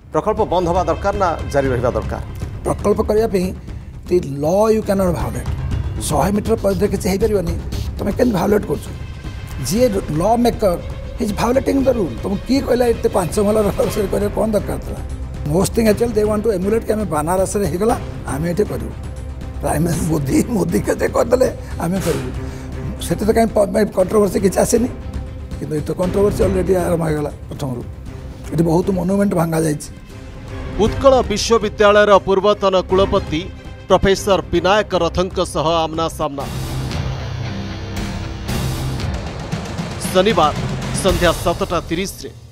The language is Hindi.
प्रकल्प बंद हवा दरकार ना जारी रहा दरकार प्रकल्प करने law you can not violate 100 metre परिधि किसी हो पार तुम के भायोलेट कर जी law maker is violating the rule तुम किए कहला इतने 5 महल कर कौन दरकार था most thing actually they want to emulate कि आम बनारस होगला आम ये करूँ प्राइम मिनिस्टर मोदी के करदे आम करूँ से तो कहीं कंट्रोवर्सी किसी आसेनी कि ये तो कंट्रोवर्सी अलरेडी आरंभ होगा प्रथम ये बहुत मोनुमेंट भांगा जाइए। उत्कल विश्वविद्यालय पूर्वतन कुलपति प्रोफेसर विनायक रथंक सह आमना सामना शनिवार संध्या 7:30